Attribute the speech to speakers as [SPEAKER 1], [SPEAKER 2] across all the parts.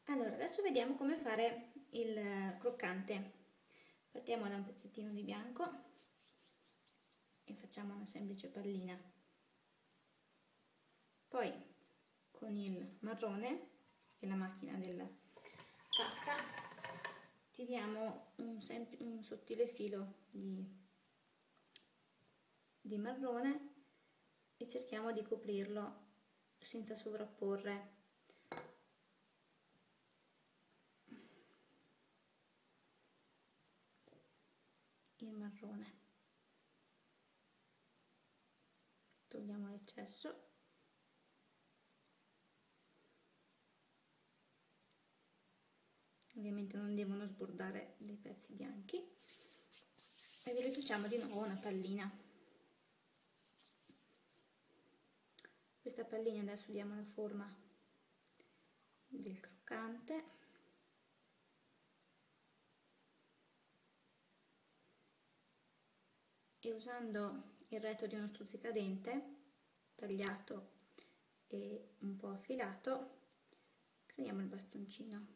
[SPEAKER 1] Allora, adesso vediamo come fare il croccante. Partiamo da un pezzettino di bianco e facciamo una semplice pallina. Poi con il marrone e la macchina della pasta tiriamo un sottile filo di marrone e cerchiamo di coprirlo senza sovrapporre il marrone. Togliamo l'eccesso. Ovviamente non devono sbordare dei pezzi bianchi e vi riduciamo di nuovo una pallina. Questa pallina adesso diamo la forma del croccante e usando il retro di uno stuzzicadente tagliato e un po' affilato creiamo il bastoncino.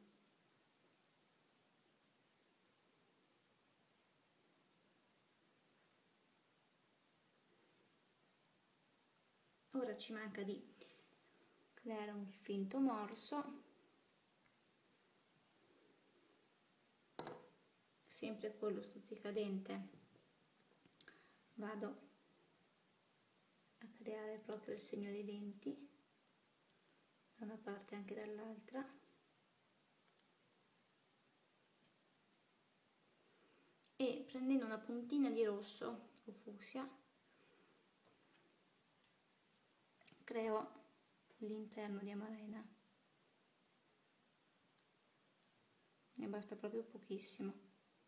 [SPEAKER 1] Ora ci manca di creare un finto morso, sempre con lo stuzzicadente vado a creare proprio il segno dei denti da una parte e anche dall'altra e prendendo una puntina di rosso o fucsia creo l'interno di Amarena, ne basta proprio pochissimo.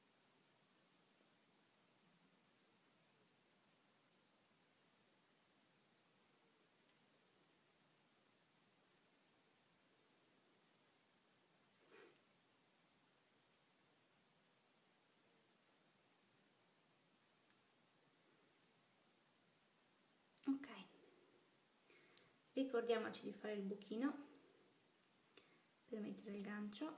[SPEAKER 1] Ok, ricordiamoci di fare il buchino per mettere il gancio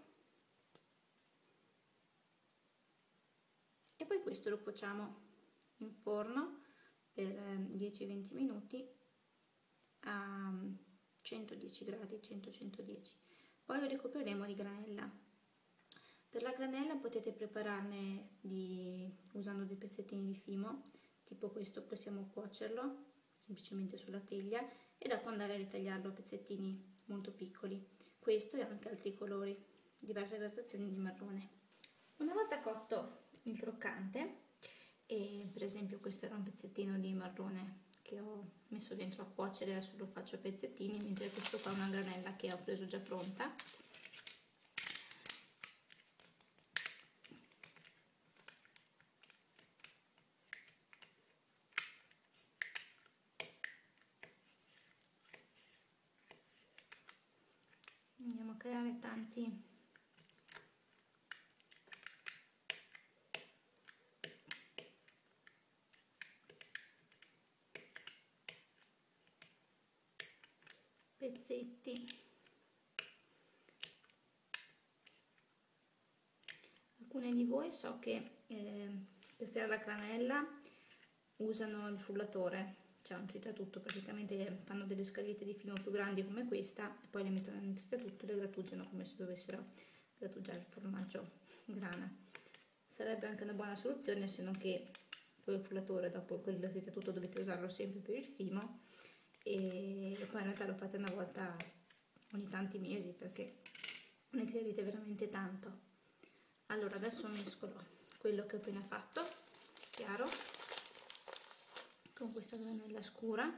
[SPEAKER 1] e poi questo lo cuociamo in forno per 10-20 minuti a 110 gradi, 100-110. Poi lo ricopriremo di granella. Per la granella potete prepararne usando dei pezzettini di fimo, tipo questo, possiamo cuocerlo semplicemente sulla teglia e dopo andare a ritagliarlo a pezzettini molto piccoli. Questo e anche altri colori, diverse gradazioni di marrone. Una volta cotto il croccante, e per esempio questo era un pezzettino di marrone che ho messo dentro a cuocere, adesso lo faccio a pezzettini, mentre questo qua è una granella che ho preso già pronta. Andiamo a creare tanti pezzetti. Alcuni di voi so che per fare la granella usano il frullatore, cioè un tritatutto, praticamente fanno delle scagliette di filo più grandi come questa e poi le mettono nel tritatutto e le grattugiano come se dovessero grattugiare il formaggio grana. Sarebbe anche una buona soluzione, se non che poi il frullatore dopo quel tritatutto dovete usarlo sempre per il fimo e poi in realtà lo fate una volta ogni tanti mesi perché ne creerete veramente tanto. Allora adesso mescolo quello che ho appena fatto, chiaro, con questa granella scura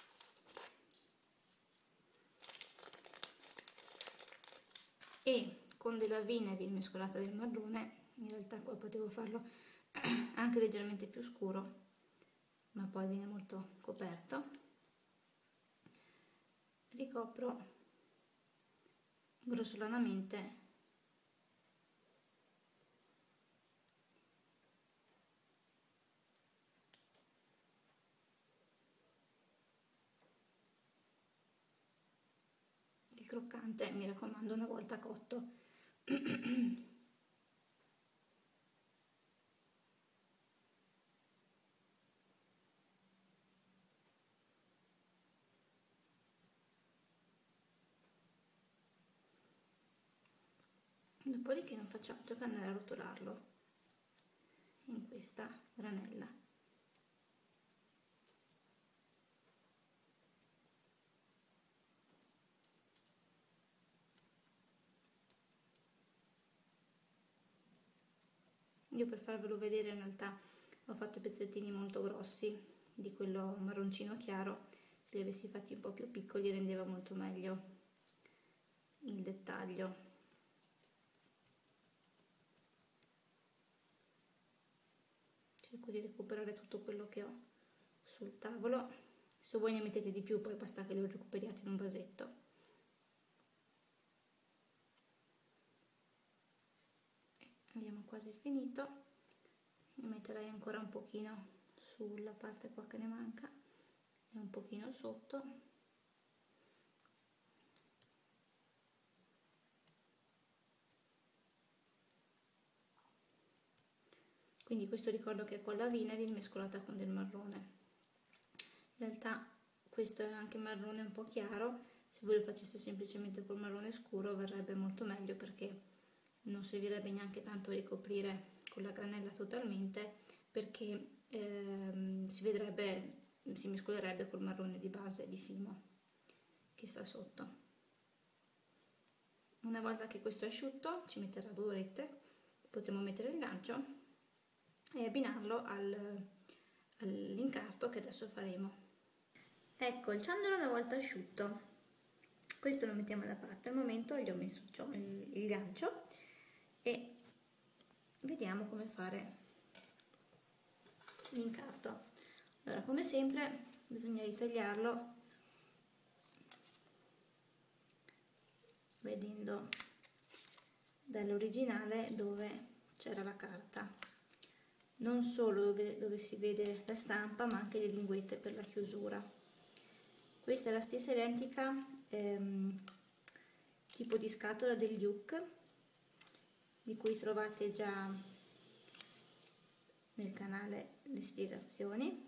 [SPEAKER 1] e con della vinagre mescolata del marrone. In realtà qua potevo farlo anche leggermente più scuro, ma poi viene molto coperto. Ricopro grossolanamente il croccante, mi raccomando, una volta cotto. Dopodiché non faccio altro che andare a rotolarlo in questa granella. Io, per farvelo vedere, in realtà ho fatto pezzettini molto grossi di quello marroncino chiaro. Se li avessi fatti un po' più piccoli rendeva molto meglio il dettaglio. Cerco di recuperare tutto quello che ho sul tavolo. Se voi ne mettete di più, poi basta che lo recuperiate in un vasetto. Abbiamo quasi finito. Ne metterei ancora un pochino sulla parte qua che ne manca e un pochino sotto. Quindi questo ricordo che è con la vinaigrette mescolata con del marrone. In realtà questo è anche marrone un po' chiaro. Se voi lo faceste semplicemente col marrone scuro verrebbe molto meglio, perché non servirebbe neanche tanto ricoprire con la granella totalmente, perché si mescolerebbe col marrone di base di Fimo che sta sotto. Una volta che questo è asciutto, ci metterà 2 orette, potremo mettere il gancio e abbinarlo all'incarto che adesso faremo. Ecco il ciondolo una volta asciutto. Questo lo mettiamo da parte. Al momento gli ho messo il gancio e vediamo come fare l'incarto. Allora, come sempre bisogna ritagliarlo vedendo dall'originale dove c'era la carta, non solo dove si vede la stampa, ma anche le linguette per la chiusura. Questa è la stessa identica tipo di scatola degli Hook, di cui trovate già nel canale le spiegazioni.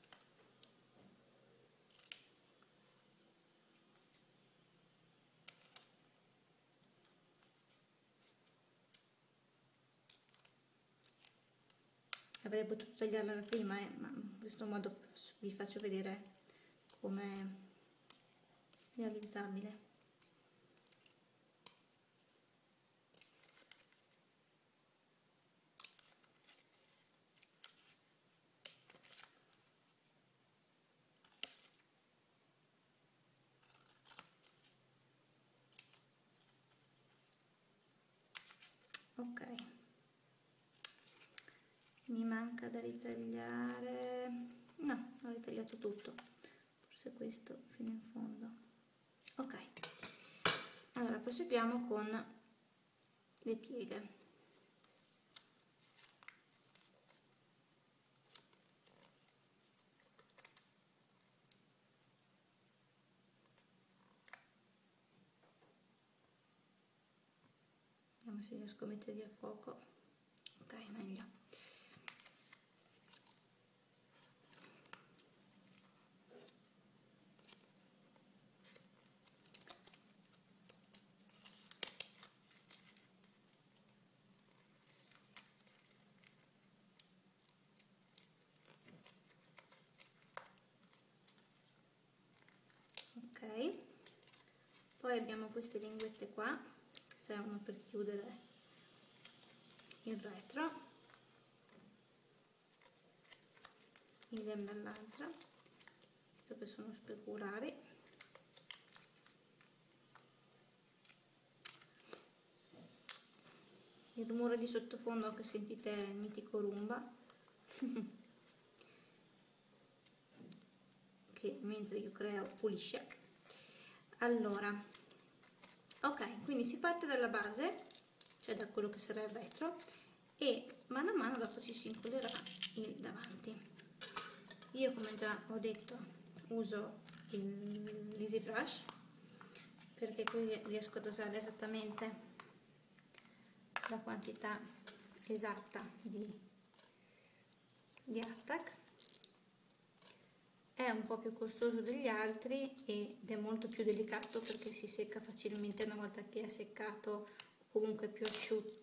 [SPEAKER 1] Avrei potuto tagliarla prima, ma in questo modo vi faccio vedere come è realizzabile. Ok, mi manca da ritagliare, no, ho ritagliato tutto, forse questo fino in fondo. Ok, allora proseguiamo con le pieghe. Vediamo se riesco a metterli a fuoco. Ok, meglio. Ok, poi abbiamo queste linguette qua che servono per chiudere il retro, idem dall'altra, visto che sono speculari. Il rumore di sottofondo che sentite è il mitico Roomba che mentre io creo pulisce. Allora, ok, quindi si parte dalla base, cioè da quello che sarà il retro, e mano a mano dopo ci si incollerà il davanti. Io, come già ho detto, uso l'Easy Brush perché così riesco a dosare esattamente la quantità esatta di Attack. È un po' più costoso degli altri ed è molto più delicato perché si secca facilmente una volta che è seccato, comunque più asciutto,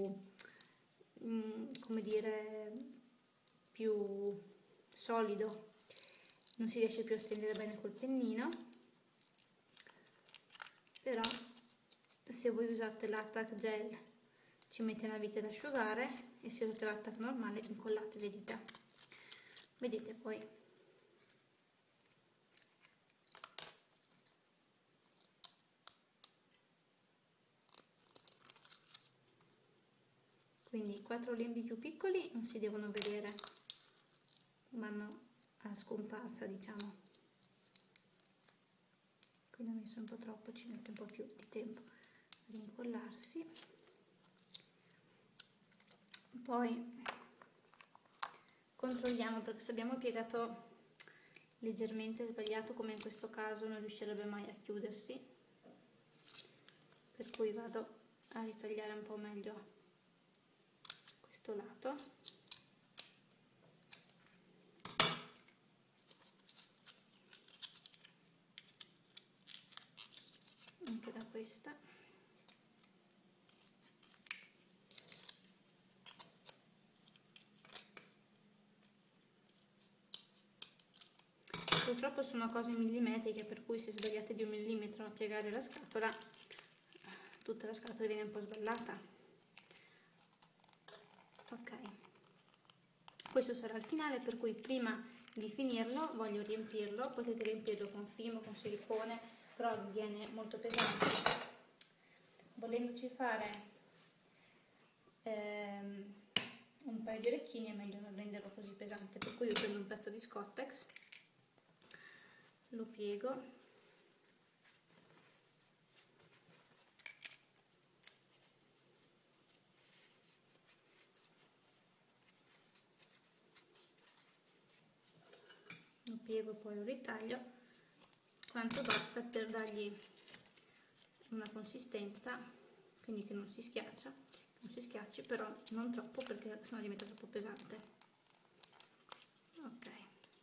[SPEAKER 1] come dire, più solido, non si riesce più a stendere bene col pennino. Però se voi usate l'Attack Gel ci mette una vita ad asciugare, e se usate l'Attack normale incollate le dita. Vedete poi. Quindi i 4 lembi più piccoli non si devono vedere, vanno a scomparsa, diciamo. Quindi ho messo un po' troppo, ci mette un po' più di tempo ad incollarsi. Poi controlliamo, perché se abbiamo piegato leggermente sbagliato, come in questo caso, non riuscirebbe mai a chiudersi, per cui vado a ritagliare un po' meglio questo lato. Anche da questa. Purtroppo sono cose millimetriche, per cui se sbagliate di 1 millimetro a piegare la scatola, tutta la scatola viene un po' sballata. Ok, questo sarà il finale, per cui prima di finirlo voglio riempirlo. Potete riempirlo con film o con silicone, però vi viene molto pesante. Volendoci fare un paio di orecchini è meglio non renderlo così pesante, per cui io prendo un pezzo di Scottex, lo piego poi lo ritaglio quanto basta per dargli una consistenza, quindi che non si schiaccia, non si schiacci, però non troppo perché sennò diventa troppo pesante. Ok,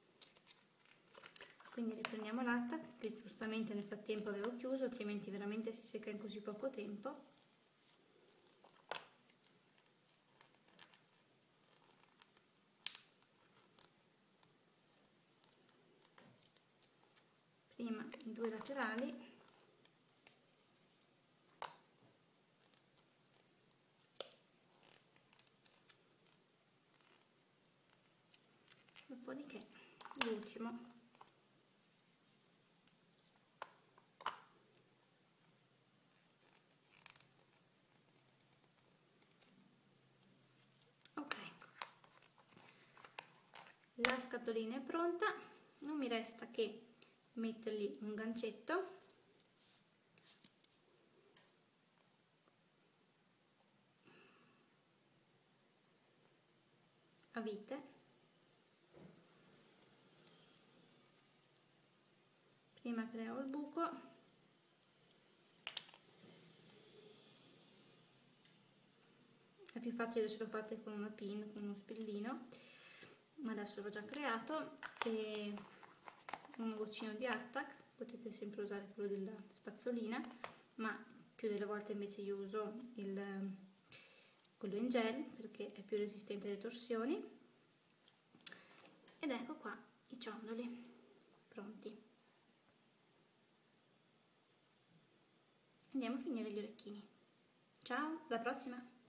[SPEAKER 1] quindi riprendiamo l'Attack, che giustamente nel frattempo avevo chiuso, altrimenti veramente si secca in così poco tempo. Prima i 2 laterali, dopodiché l'ultimo. Ok, la scatolina è pronta, non mi resta che mettergli un gancetto a vite. Prima creo il buco, è più facile se lo fate con una pin, con uno spillino, ma adesso l'ho già creato, e un goccino di Attack, potete sempre usare quello della spazzolina, ma più delle volte invece io uso quello in gel perché è più resistente alle torsioni. Ed ecco qua i ciondoli pronti. Andiamo a finire gli orecchini. Ciao, alla prossima!